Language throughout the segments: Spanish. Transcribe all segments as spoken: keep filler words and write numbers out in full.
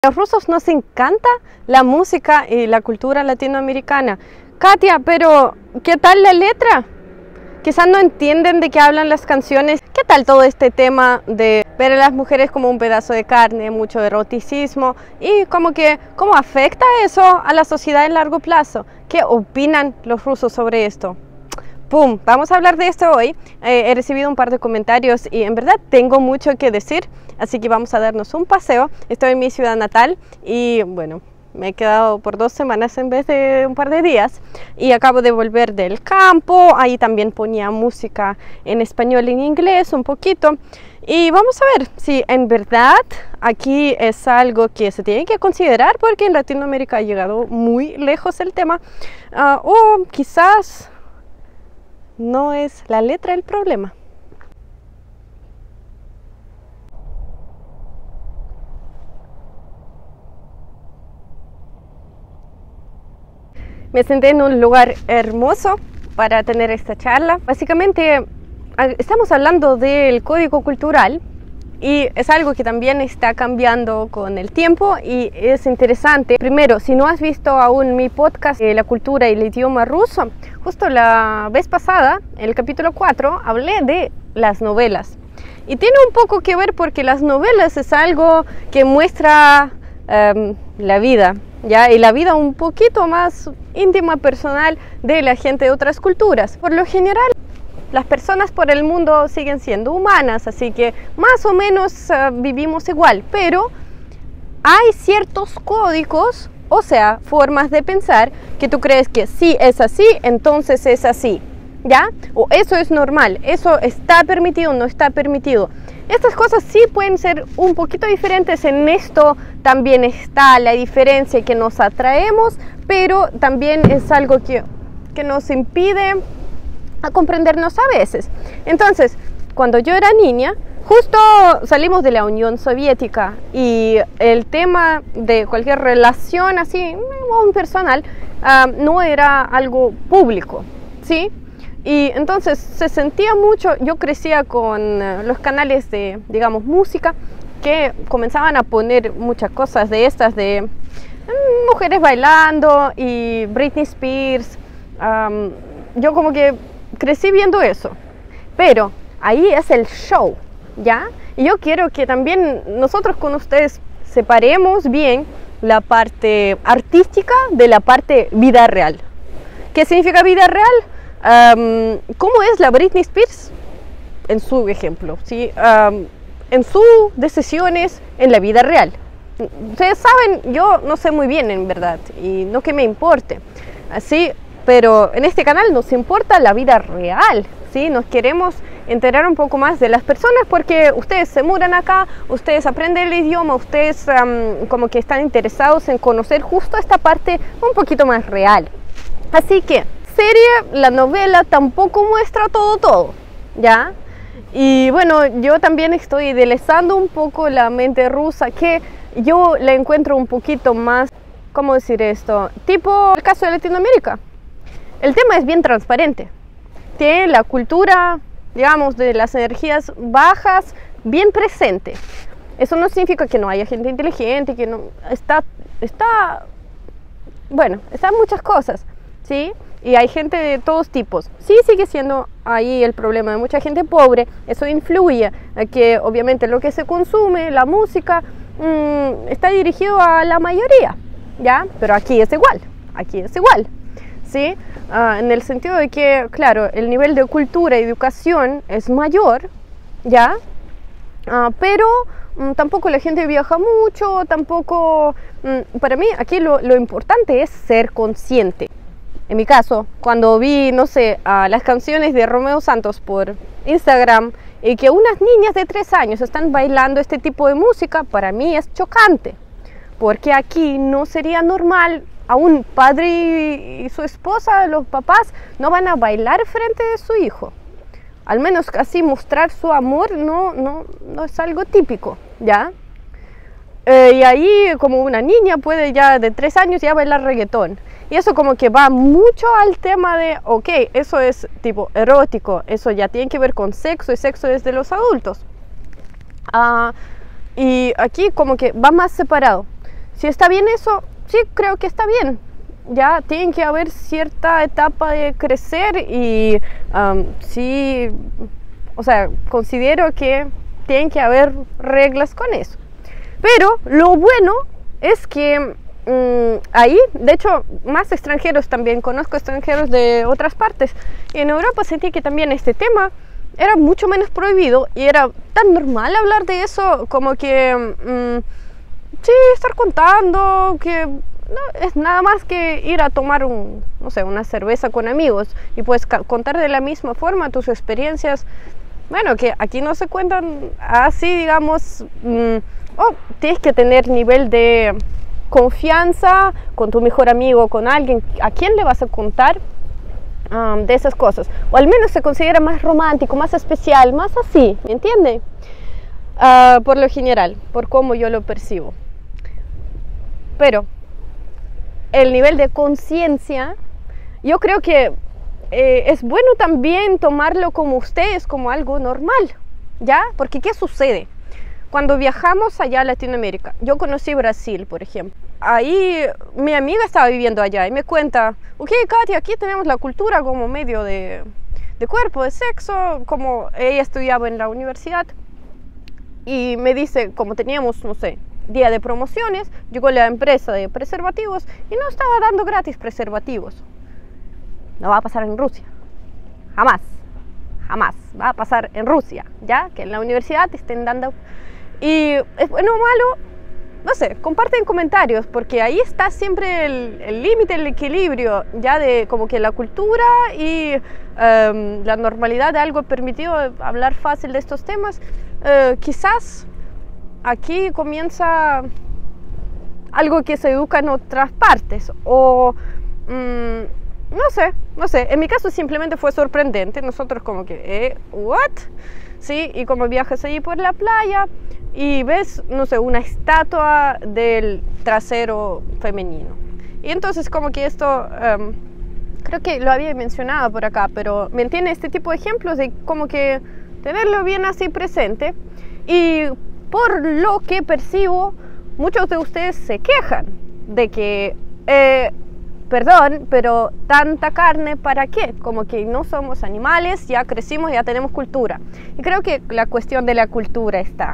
A los rusos nos encanta la música y la cultura latinoamericana. Katia, pero ¿qué tal la letra? Quizás no entienden de qué hablan las canciones. ¿Qué tal todo este tema de ver a las mujeres como un pedazo de carne, mucho eroticismo y como que cómo afecta eso a la sociedad en largo plazo? ¿Qué opinan los rusos sobre esto? ¡Pum! Vamos a hablar de esto hoy. Eh, he recibido un par de comentarios y en verdad tengo mucho que decir, así que vamos a darnos un paseo. Estoy en mi ciudad natal y bueno, me he quedado por dos semanas en vez de un par de días y acabo de volver del campo. Ahí también ponía música en español y en inglés un poquito y vamos a ver si en verdad aquí es algo que se tiene que considerar, porque en Latinoamérica ha llegado muy lejos el tema, uh, o quizás no es la letra el problema. Me senté en un lugar hermoso para tener esta charla. Básicamente estamos hablando del código cultural y es algo que también está cambiando con el tiempo y es interesante. Primero, si no has visto aún mi podcast de la cultura y el idioma ruso, justo la vez pasada, en el capítulo cuatro, hablé de las novelas. Y tiene un poco que ver porque las novelas es algo que muestra um, la vida, ¿ya? Y la vida un poquito más íntima, personal de la gente de otras culturas. Por lo general, las personas por el mundo siguen siendo humanas, así que más o menos uh, vivimos igual, pero hay ciertos códigos, o sea, formas de pensar que tú crees que si es así, entonces es así, ¿ya? O eso es normal, eso está permitido, no está permitido. Estas cosas sí pueden ser un poquito diferentes. En esto también está la diferencia que nos atraemos, pero también es algo que, que nos impide a comprendernos a veces. Entonces, cuando yo era niña, justo salimos de la Unión Soviética y el tema de cualquier relación así, o personal, uh, no era algo público, ¿sí? Y entonces se sentía mucho. Yo crecía con uh, los canales de, digamos, música, que comenzaban a poner muchas cosas de estas, de um, mujeres bailando y Britney Spears. Um, yo como que crecí viendo eso, pero ahí es el show, ¿ya? Y yo quiero que también nosotros con ustedes separemos bien la parte artística de la parte vida real. ¿Qué significa vida real? Um, ¿Cómo es la Britney Spears? En su ejemplo, ¿sí? Um, en sus decisiones en la vida real. Ustedes saben, yo no sé muy bien en verdad, y no que me importe, así. Pero en este canal nos importa la vida real, ¿sí? Nos queremos enterar un poco más de las personas porque ustedes se mudan acá, ustedes aprenden el idioma, ustedes um, como que están interesados en conocer justo esta parte un poquito más real. Así que, serie, la novela tampoco muestra todo, todo, ¿ya? Y bueno, yo también estoy idealizando un poco la mente rusa, que yo la encuentro un poquito más, ¿cómo decir esto? Tipo el caso de Latinoamérica. El tema es bien transparente, tiene la cultura, digamos, de las energías bajas bien presente. Eso no significa que no haya gente inteligente, que no está, está, bueno, están muchas cosas, ¿sí? Y hay gente de todos tipos. Sí sigue siendo ahí el problema de mucha gente pobre, eso influye a que obviamente lo que se consume, la música, mmm, está dirigido a la mayoría, ¿ya? Pero aquí es igual, aquí es igual. ¿Sí? Uh, en el sentido de que, claro, el nivel de cultura y educación es mayor, ¿ya? Uh, pero um, tampoco la gente viaja mucho, tampoco... Um, para mí, aquí lo, lo importante es ser consciente. En mi caso, cuando vi, no sé, uh, las canciones de Romeo Santos por Instagram y que unas niñas de tres años están bailando este tipo de música, para mí es chocante. Porque aquí no sería normal. A un padre y su esposa, los papás, no van a bailar frente de su hijo. Al menos así mostrar su amor no, no, no es algo típico, ¿ya? Eh, y ahí como una niña puede ya de tres años ya bailar reggaetón. Y eso como que va mucho al tema de, ok, eso es tipo erótico, eso ya tiene que ver con sexo y sexo desde los adultos. Uh, y aquí como que va más separado. Si está bien eso, sí, creo que está bien. Ya tiene que haber cierta etapa de crecer y um, sí, o sea, considero que tienen que haber reglas con eso. Pero lo bueno es que um, ahí, de hecho, más extranjeros también, conozco extranjeros de otras partes, y en Europa sentí que también este tema era mucho menos prohibido y era tan normal hablar de eso, como que, um, sí, estar contando que no, es nada más que ir a tomar un, no sé, una cerveza con amigos y puedes contar de la misma forma tus experiencias. Bueno, que aquí no se cuentan así, digamos, mmm, oh, tienes que tener nivel de confianza con tu mejor amigo, con alguien a quien le vas a contar um, de esas cosas. O al menos se considera más romántico, más especial, más así, ¿me entiende? Uh, por lo general, por cómo yo lo percibo. Pero el nivel de conciencia, yo creo que eh, es bueno también tomarlo como ustedes, como algo normal, ¿ya? Porque ¿qué sucede? Cuando viajamos allá a Latinoamérica, yo conocí Brasil, por ejemplo. Ahí mi amiga estaba viviendo allá y me cuenta, ok, Katia, aquí tenemos la cultura como medio de, de cuerpo, de sexo, como ella estudiaba en la universidad. Y me dice, como teníamos, no sé, día de promociones, llegó la empresa de preservativos y no estaba dando gratis preservativos. No va a pasar en Rusia, jamás, jamás va a pasar en Rusia, ya que en la universidad te estén dando. Y es bueno o malo, no sé, comparten comentarios, porque ahí está siempre el límite, el, el equilibrio, ya de como que la cultura y um, la normalidad de algo permitido hablar fácil de estos temas. Uh, quizás aquí comienza algo que se educa en otras partes, o mmm, no sé, no sé, en mi caso simplemente fue sorprendente. Nosotros como que, eh, ¿what? Sí, y como viajas allí por la playa y ves, no sé, una estatua del trasero femenino. Y entonces como que esto, um, creo que lo había mencionado por acá, pero me entiende este tipo de ejemplos de como que tenerlo bien así presente. Y por lo que percibo, muchos de ustedes se quejan de que, eh, perdón, pero tanta carne, ¿para qué? Como que no somos animales, ya crecimos, ya tenemos cultura. Y creo que la cuestión de la cultura está.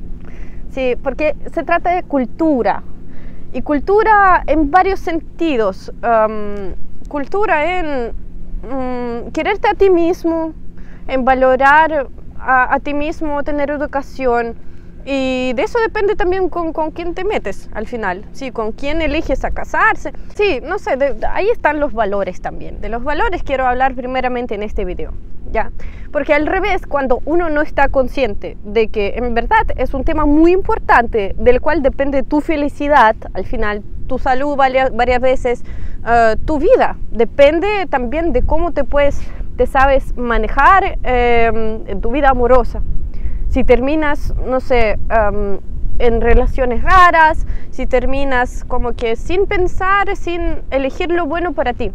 Sí, porque se trata de cultura. Y cultura en varios sentidos. Um, cultura en um, quererte a ti mismo, en valorar a, a ti mismo, tener educación. Y de eso depende también con, con quién te metes al final, sí, con quién eliges a casarse. Sí, no sé, de, de, ahí están los valores también. De los valores quiero hablar primeramente en este video, ¿ya? Porque al revés, cuando uno no está consciente de que en verdad es un tema muy importante, del cual depende tu felicidad, al final, tu salud varias, varias veces, uh, tu vida, depende también de cómo te puedes, te sabes manejar eh, en tu vida amorosa. Si terminas, no sé, um, en relaciones raras, si terminas como que sin pensar, sin elegir lo bueno para ti.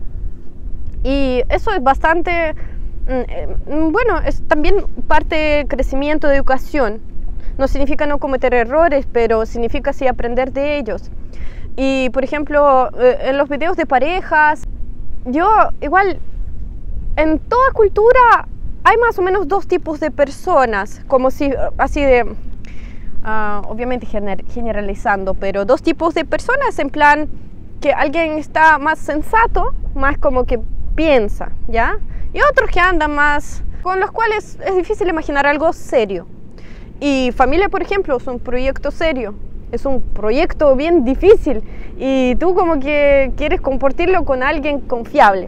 Y eso es bastante, mm, bueno, es también parte de crecimiento de educación. No significa no cometer errores, pero significa sí aprender de ellos. Y, por ejemplo, en los videos de parejas, yo igual, en toda cultura hay más o menos dos tipos de personas, como si, así de, uh, obviamente gener, generalizando, pero dos tipos de personas en plan que alguien está más sensato, más como que piensa, ¿ya? Y otros que andan más, con los cuales es difícil imaginar algo serio. Y familia, por ejemplo, es un proyecto serio, es un proyecto bien difícil y tú como que quieres compartirlo con alguien confiable.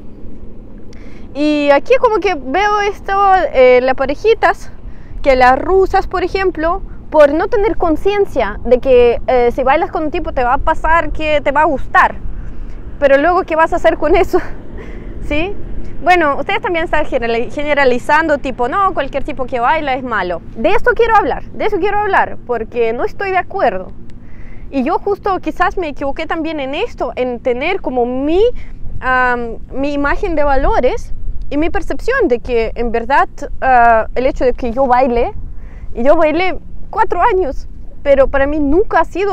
Y aquí como que veo esto, eh, las parejitas, que las rusas, por ejemplo, por no tener conciencia de que eh, si bailas con un tipo te va a pasar que te va a gustar. Pero luego, ¿qué vas a hacer con eso? ¿Sí? Bueno, ustedes también están generalizando, tipo, no, cualquier tipo que baila es malo. De esto quiero hablar, de eso quiero hablar, porque no estoy de acuerdo. Y yo justo quizás me equivoqué también en esto, en tener como mi, um, mi imagen de valores, y mi percepción de que en verdad uh, el hecho de que yo baile, y yo bailé cuatro años, pero para mí nunca ha sido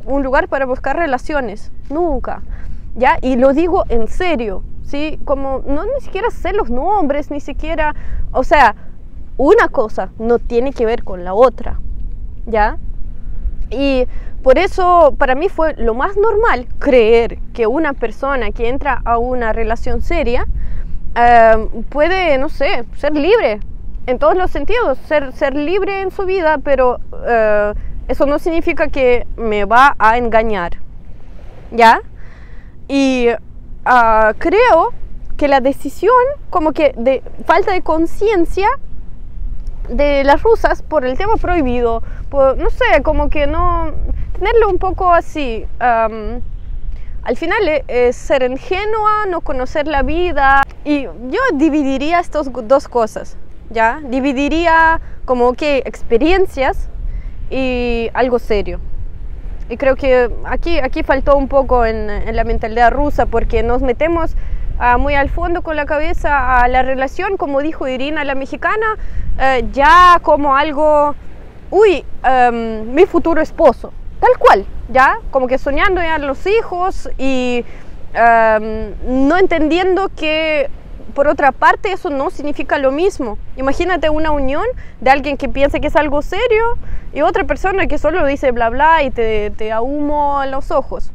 un lugar para buscar relaciones, nunca, ¿ya? Y lo digo en serio, ¿sí? Como no ni siquiera sé los nombres, ni siquiera, o sea, una cosa no tiene que ver con la otra, ¿ya? Y por eso para mí fue lo más normal creer que una persona que entra a una relación seria eh, puede, no sé, ser libre en todos los sentidos, ser, ser libre en su vida, pero eh, eso no significa que me va a engañar, ¿ya? Y uh, creo que la decisión, como que de falta de conciencia de las rusas por el tema prohibido, por, no sé, como que no, tenerlo un poco así, um, al final es ser ingenua, no conocer la vida, y yo dividiría estas dos cosas, ¿ya? Dividiría como que experiencias y algo serio. Y creo que aquí, aquí faltó un poco en, en la mentalidad rusa, porque nos metemos uh, muy al fondo con la cabeza a la relación, como dijo Irina, la mexicana, uh, ya como algo, uy, um, mi futuro esposo, tal cual, ya, como que soñando ya los hijos y um, no entendiendo que por otra parte eso no significa lo mismo. Imagínate una unión de alguien que piensa que es algo serio y otra persona que solo dice bla bla y te, te ahumo los ojos.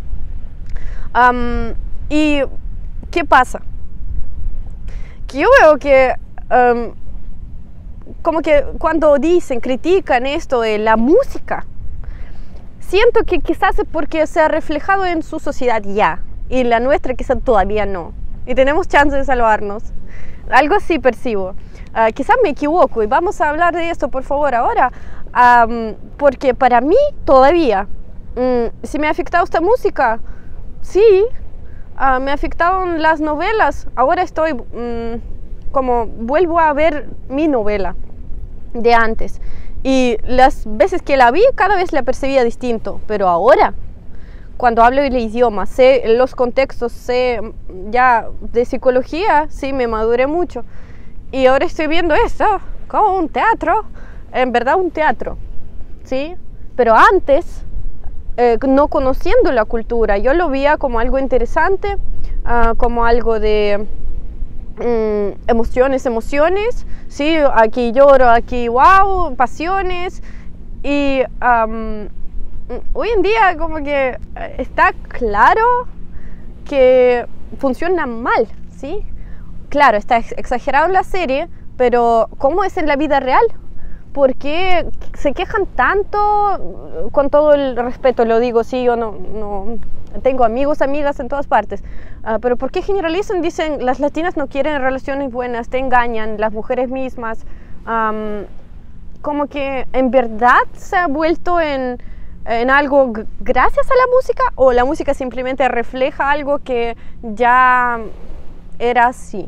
Um, y ¿qué pasa? Que yo veo que um, como que cuando dicen, critican esto de la música, siento que quizás es porque se ha reflejado en su sociedad ya y la nuestra quizás todavía no. Y tenemos chance de salvarnos. Algo así percibo. Uh, quizás me equivoco y vamos a hablar de esto, por favor, ahora. Um, porque para mí todavía, um, si me ha afectado esta música, sí, uh, me afectaron las novelas. Ahora estoy um, como, vuelvo a ver mi novela de antes. Y las veces que la vi, cada vez la percibía distinto. Pero ahora, cuando hablo el idioma, sé los contextos, sé ya de psicología, sí, me maduré mucho. Y ahora estoy viendo esto como un teatro, en verdad un teatro, ¿sí? Pero antes, eh, no conociendo la cultura, yo lo veía como algo interesante, uh, como algo de um, emociones, emociones, ¿sí? Aquí lloro, aquí wow, pasiones. Y Um, hoy en día como que está claro que funciona mal, ¿sí? Claro, está exagerado en la serie, pero ¿cómo es en la vida real? ¿Por qué se quejan tanto? Con todo el respeto lo digo, sí, yo no, no tengo amigos, amigas en todas partes, uh, pero ¿por qué generalizan? Dicen, las latinas no quieren relaciones buenas, te engañan, las mujeres mismas, um, como que en verdad se ha vuelto en en algo gracias a la música, o la música simplemente refleja algo que ya era así.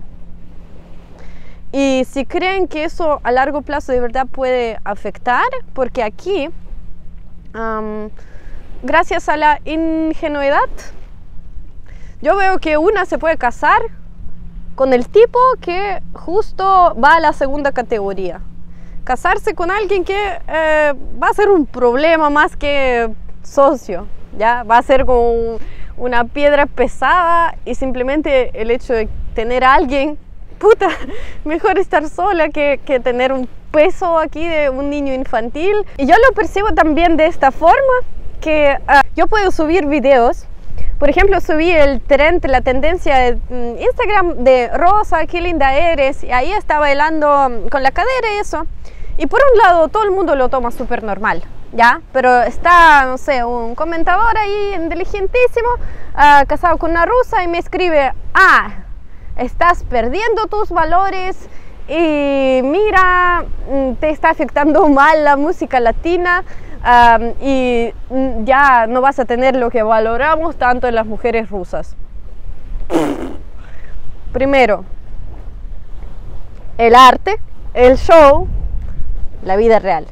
Y si creen que eso a largo plazo de verdad puede afectar, porque aquí, um, gracias a la ingenuidad, yo veo que una se puede casar con el tipo que justo va a la segunda categoría. Casarse con alguien que eh, va a ser un problema más que socio, ¿ya? Va a ser como un, una piedra pesada, y simplemente el hecho de tener a alguien, puta, mejor estar sola que, que tener un peso aquí de un niño infantil. Y yo lo percibo también de esta forma, que uh, yo puedo subir videos. Por ejemplo, subí el trend, la tendencia de um, Instagram de Rosa, qué linda eres, y ahí está bailando um, con la cadera y eso. Y por un lado todo el mundo lo toma súper normal, ¿ya? Pero está, no sé, un comentador ahí inteligentísimo, uh, casado con una rusa, y me escribe, ah, estás perdiendo tus valores y mira, te está afectando mal la música latina, um, y ya no vas a tener lo que valoramos tanto en las mujeres rusas. Primero, el arte, el show, la vida real.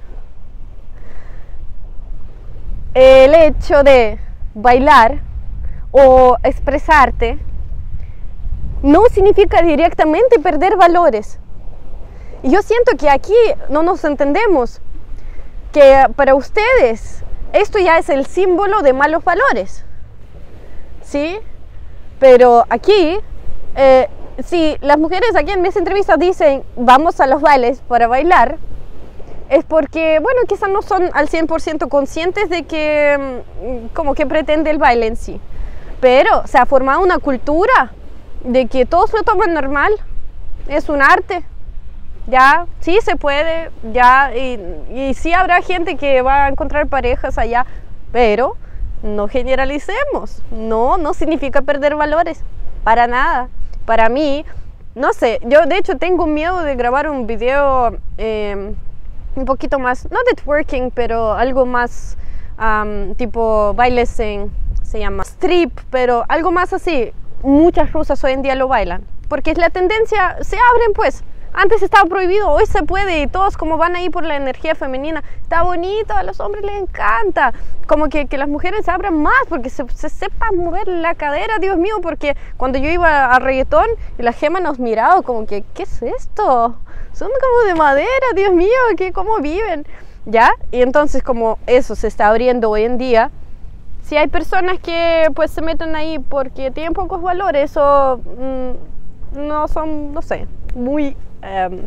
El hecho de bailar o expresarte no significa directamente perder valores. Y yo siento que aquí no nos entendemos, que para ustedes esto ya es el símbolo de malos valores, ¿sí? Pero aquí, eh, si las mujeres aquí en mis entrevistas dicen vamos a los bailes para bailar, es porque, bueno, quizás no son al cien por ciento conscientes de que, como que pretende el baile en sí. Pero se ha formado una cultura de que todos lo toman normal, es un arte, ya, sí se puede, ya, y, y sí habrá gente que va a encontrar parejas allá, pero no generalicemos, no, no significa perder valores, para nada. Para mí, no sé, yo de hecho tengo miedo de grabar un video eh, un poquito más, no de twerking, pero algo más um, tipo bailes en, se llama strip, pero algo más así. Muchas rusas hoy en día lo bailan, porque es la tendencia, se abren pues. Antes estaba prohibido, hoy se puede, y todos como van ahí por la energía femenina, está bonito, a los hombres les encanta, como que, que las mujeres se abran más, porque se, se sepan mover la cadera, Dios mío, porque cuando yo iba a reggaetón, y la Gema nos miraba como que, ¿qué es esto? Son como de madera, Dios mío, ¿qué, cómo viven? ¿Ya? Y entonces como eso se está abriendo hoy en día, si hay personas que pues se meten ahí porque tienen pocos valores o mmm, no son, no sé, muy... Um,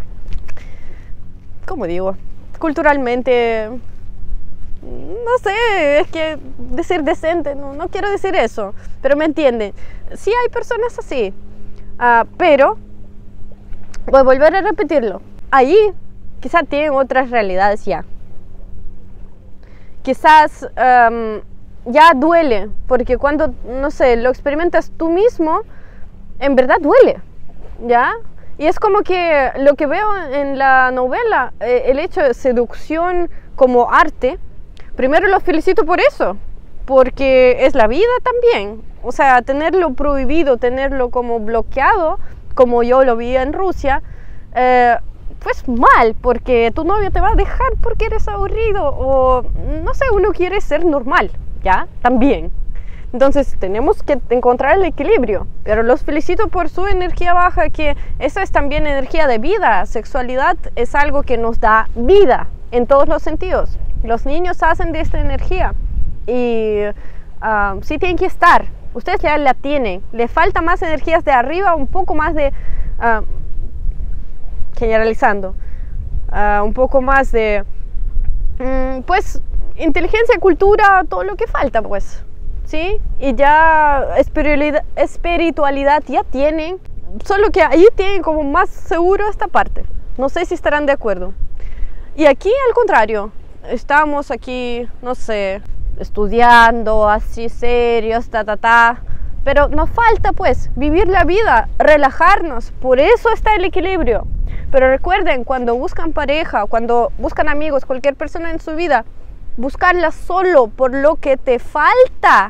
¿cómo digo? Culturalmente, no sé, es que decir decente, no, no quiero decir eso, pero me entienden. Sí hay personas así, uh, pero voy a volver a repetirlo. Ahí quizás tienen otras realidades ya. Quizás um, ya duele, porque cuando, no sé, lo experimentas tú mismo, en verdad duele, ¿ya? Y es como que lo que veo en la novela, eh, el hecho de seducción como arte, primero los felicito por eso, porque es la vida también. O sea, tenerlo prohibido, tenerlo como bloqueado, como yo lo vi en Rusia, eh, pues mal, porque tu novio te va a dejar porque eres aburrido, o no sé, uno quiere ser normal, ¿ya? También. Entonces tenemos que encontrar el equilibrio, pero los felicito por su energía baja, que esa es también energía de vida. Sexualidad es algo que nos da vida en todos los sentidos. Los niños hacen de esta energía y uh, sí tienen que estar. Ustedes ya la tienen. Le falta más energías de arriba, un poco más de, uh, generalizando, uh, un poco más de, um, pues, inteligencia, cultura, todo lo que falta, pues. ¿Sí? Y ya espiritualidad, espiritualidad ya tienen, solo que ahí tienen como más seguro esta parte. No sé si estarán de acuerdo. Y aquí al contrario, estamos aquí, no sé, estudiando así serios, ta, ta, ta, pero nos falta pues vivir la vida, relajarnos, por eso está el equilibrio. Pero recuerden, cuando buscan pareja, cuando buscan amigos, cualquier persona en su vida, buscarla solo por lo que te falta.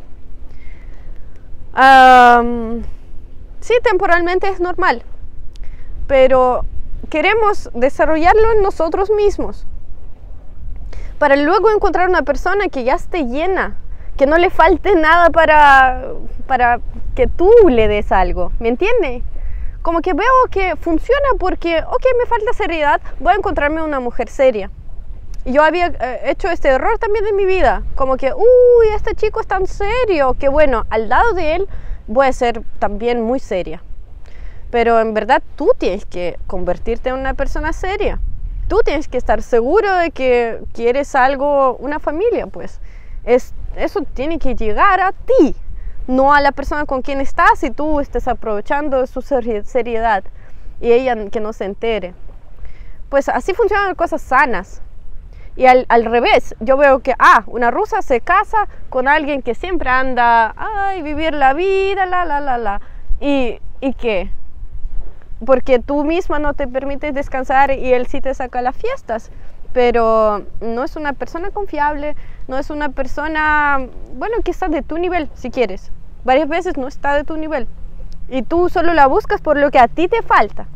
Um, sí, temporalmente es normal, pero queremos desarrollarlo en nosotros mismos para luego encontrar una persona que ya esté llena, que no le falte nada para, para que tú le des algo, ¿me entiende? Como que veo que funciona porque, ok, me falta seriedad, voy a encontrarme una mujer seria. Yo había eh, hecho este error también en mi vida, como que, uy, este chico es tan serio, que bueno, al lado de él voy a ser también muy seria. Pero en verdad tú tienes que convertirte en una persona seria. Tú tienes que estar seguro de que quieres algo, una familia, pues. Es, eso tiene que llegar a ti, no a la persona con quien estás y tú estés aprovechando de su seriedad y ella que no se entere. Pues así funcionan cosas sanas. Y al, al revés, yo veo que, ah, una rusa se casa con alguien que siempre anda, ay, vivir la vida, la, la, la, la. ¿Y, ¿y qué? Porque tú misma no te permites descansar y él sí te saca las fiestas. Pero no es una persona confiable, no es una persona, bueno, que está de tu nivel, si quieres. Varias veces no está de tu nivel. Y tú solo la buscas por lo que a ti te falta.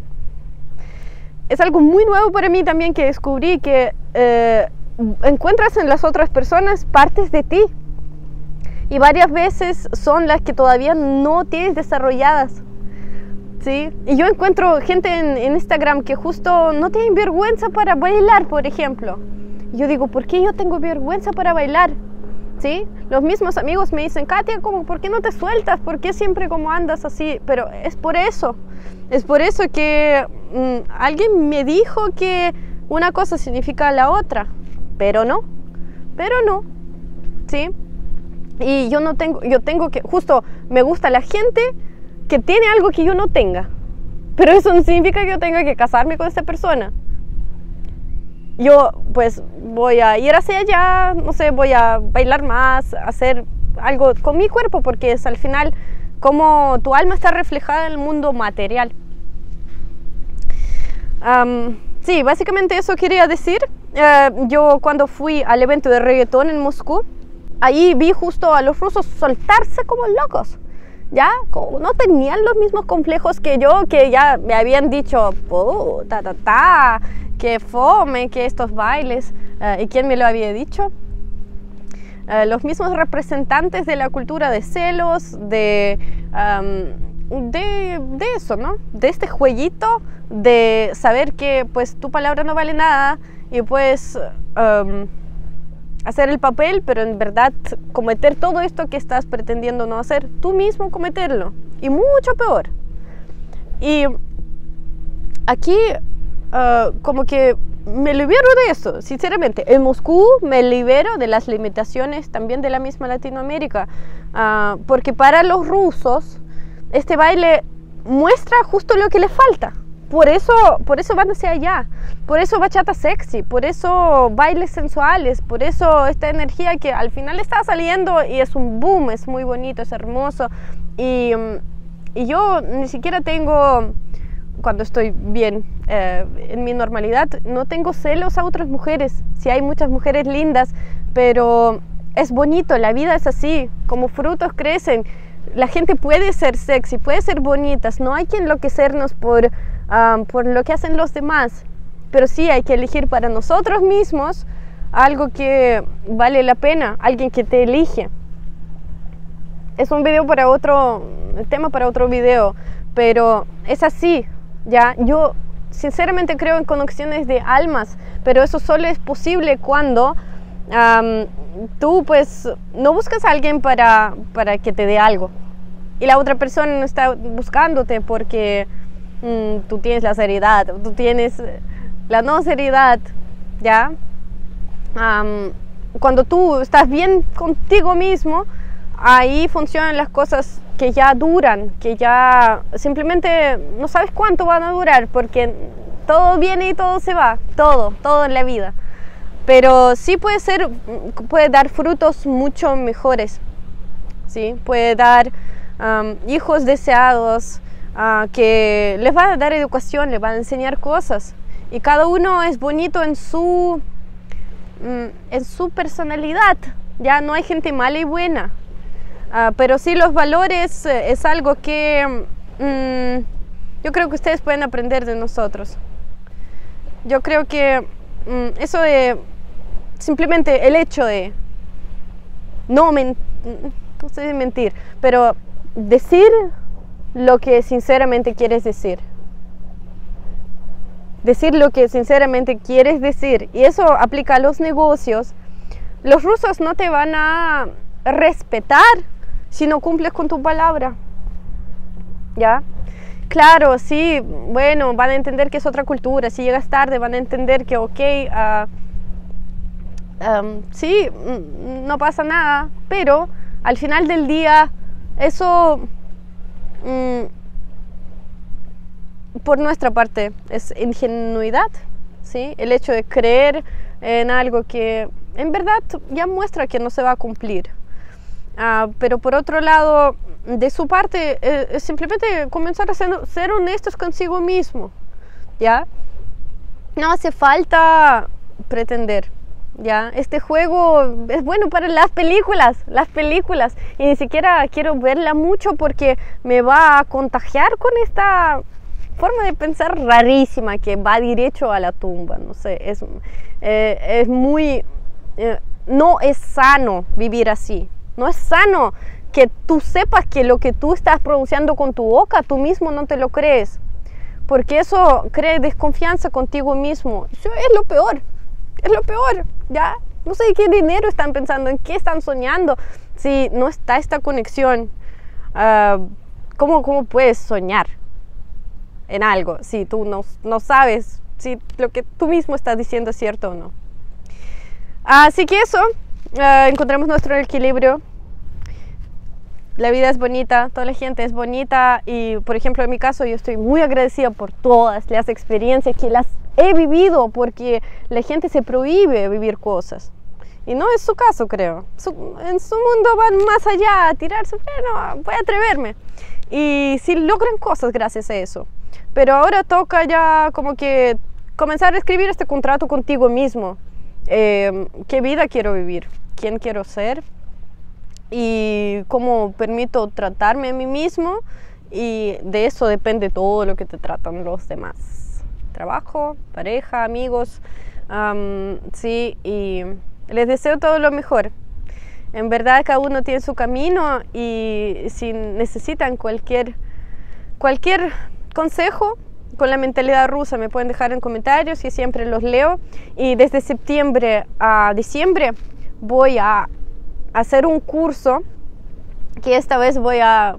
Es algo muy nuevo para mí también, que descubrí que eh, encuentras en las otras personas partes de ti y varias veces son las que todavía no tienes desarrolladas, ¿sí? Y yo encuentro gente en, en Instagram que justo no tienen vergüenza para bailar, por ejemplo, Y yo digo, ¿por qué yo tengo vergüenza para bailar? ¿Sí? Los mismos amigos me dicen, Katia, ¿cómo, ¿por qué no te sueltas? ¿Por qué siempre como andas así? Pero es por eso, es por eso que mmm, alguien me dijo que una cosa significa la otra, pero no, pero no, ¿sí? Y yo no tengo, yo tengo que, justo me gusta la gente que tiene algo que yo no tenga, pero eso no significa que yo tenga que casarme con esa persona. Yo pues voy a ir hacia allá, no sé, voy a bailar más, hacer algo con mi cuerpo, porque es al final como tu alma está reflejada en el mundo material. Um, sí, básicamente eso quería decir. Uh, yo cuando fui al evento de reggaetón en Moscú, ahí vi justo a los rusos soltarse como locos. Ya, como no tenían los mismos complejos que yo, que ya me habían dicho, puta, ta, ta, que fome, que estos bailes. Uh, ¿Y quién me lo había dicho? Uh, los mismos representantes de la cultura de celos, de, um, de, de eso, ¿no? De este jueguito de saber que pues tu palabra no vale nada y pues um, hacer el papel, pero en verdad cometer todo esto que estás pretendiendo no hacer, tú mismo cometerlo, y mucho peor. Y aquí uh, como que me libero de eso, sinceramente. En Moscú me libero de las limitaciones también de la misma Latinoamérica, uh, porque para los rusos este baile muestra justo lo que les falta. Por eso, por eso van hacia allá, por eso bachata sexy, por eso bailes sensuales, por eso esta energía que al final está saliendo y es un boom, es muy bonito, es hermoso. Y, y yo ni siquiera tengo, cuando estoy bien, eh, en mi normalidad, no tengo celos a otras mujeres. Sí hay muchas mujeres lindas, pero es bonito, la vida es así, como frutos crecen. La gente puede ser sexy, puede ser bonitas, no hay que enloquecernos por... Um, por lo que hacen los demás, pero sí hay que elegir para nosotros mismos algo que vale la pena, alguien que te elige. Es un video para otro, tema para otro video, pero es así, ya. Yo sinceramente creo en conexiones de almas, pero eso solo es posible cuando um, tú pues no buscas a alguien para, para que te dé algo y la otra persona no está buscándote porque Mm, tú tienes la seriedad, tú tienes la no seriedad, ¿ya? Um, cuando tú estás bien contigo mismo, ahí funcionan las cosas que ya duran, que ya simplemente no sabes cuánto van a durar, porque todo viene y todo se va, todo, todo en la vida. Pero sí puede ser, puede dar frutos mucho mejores, ¿sí? Puede dar um, hijos deseados, Uh, que les va a dar educación, les va a enseñar cosas, y cada uno es bonito en su mm, en su personalidad, ya no hay gente mala y buena, uh, pero sí los valores eh, es algo que mm, yo creo que ustedes pueden aprender de nosotros. Yo creo que mm, eso de simplemente el hecho de no, men no sé mentir, pero decir lo que sinceramente quieres decir. Decir lo que sinceramente quieres decir. Y eso aplica a los negocios. Los rusos no te van a respetar si no cumples con tu palabra. ¿Ya? Claro, sí, bueno, van a entender que es otra cultura. Si llegas tarde van a entender que, ok, uh, um, sí, no pasa nada. Pero al final del día, eso... Mm, por nuestra parte es ingenuidad, ¿sí? El hecho de creer en algo que en verdad ya muestra que no se va a cumplir. Uh, pero por otro lado, de su parte, eh, es simplemente comenzar a ser, ser honestos consigo mismo, ¿ya? No hace falta pretender. ¿Ya? Este juego es bueno para las películas, las películas, y ni siquiera quiero verla mucho porque me va a contagiar con esta forma de pensar rarísima que va derecho a la tumba, no sé, es, eh, es muy, eh, no es sano vivir así, no es sano que tú sepas que lo que tú estás pronunciando con tu boca, tú mismo no te lo crees, porque eso crea desconfianza contigo mismo, eso es lo peor. es lo peor, ¿ya? No sé qué dinero están pensando, en qué están soñando. Si no está esta conexión, uh, ¿cómo, ¿cómo puedes soñar en algo si tú no, no sabes si lo que tú mismo estás diciendo es cierto o no? Así que eso, uh, encontramos nuestro equilibrio. La vida es bonita, toda la gente es bonita y, por ejemplo, en mi caso yo estoy muy agradecida por todas las experiencias que las he vivido, porque la gente se prohíbe vivir cosas. Y no es su caso, creo. Su, en su mundo van más allá, a tirarse, bueno, voy a atreverme. Y sí logran cosas gracias a eso. Pero ahora toca ya como que comenzar a escribir este contrato contigo mismo. Eh, ¿Qué vida quiero vivir? ¿Quién quiero ser? Y cómo permito tratarme a mí mismo, y de eso depende todo lo que te tratan los demás. Trabajo, pareja, amigos, um, sí, y les deseo todo lo mejor. En verdad cada uno tiene su camino, y si necesitan cualquier, cualquier consejo con la mentalidad rusa me pueden dejar en comentarios y siempre los leo. Y desde septiembre a diciembre voy a hacer un curso que esta vez voy a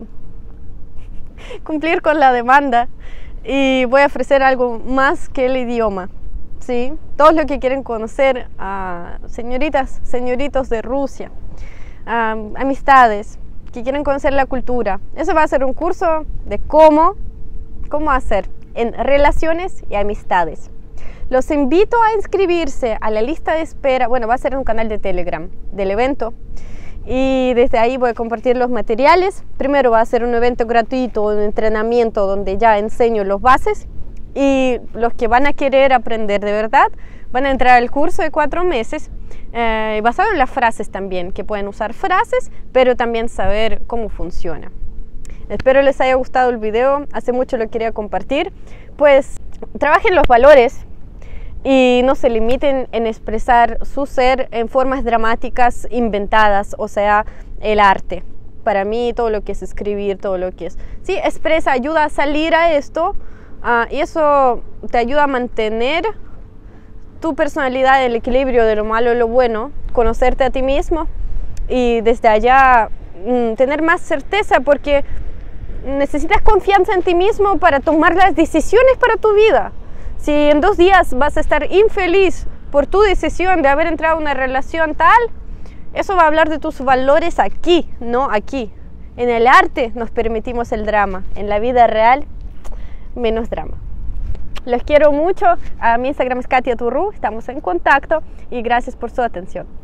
cumplir con la demanda y voy a ofrecer algo más que el idioma, ¿sí? Todos los que quieren conocer a señoritas, señoritos de Rusia, um, amistades, que quieren conocer la cultura, eso va a ser un curso de cómo, cómo hacer en relaciones y amistades. Los invito a inscribirse a la lista de espera. Bueno, va a ser un canal de Telegram del evento y desde ahí voy a compartir los materiales. Primero va a ser un evento gratuito, un entrenamiento donde ya enseño los bases, y los que van a querer aprender de verdad van a entrar al curso de cuatro meses eh, basado en las frases también, que pueden usar frases, pero también saber cómo funciona. Espero les haya gustado el video, hace mucho lo quería compartir. Pues trabajen los valores y no se limiten en expresar su ser en formas dramáticas inventadas, o sea, el arte. Para mí todo lo que es escribir, todo lo que es... Sí, expresa, ayuda a salir a esto uh, y eso te ayuda a mantener tu personalidad, el equilibrio de lo malo y lo bueno, conocerte a ti mismo y desde allá mm, tener más certeza, porque necesitas confianza en ti mismo para tomar las decisiones para tu vida. Si en dos días vas a estar infeliz por tu decisión de haber entrado en una relación tal, eso va a hablar de tus valores aquí, no aquí. En el arte nos permitimos el drama, en la vida real, menos drama. Los quiero mucho, a mi Instagram es Katia Turru, estamos en contacto y gracias por su atención.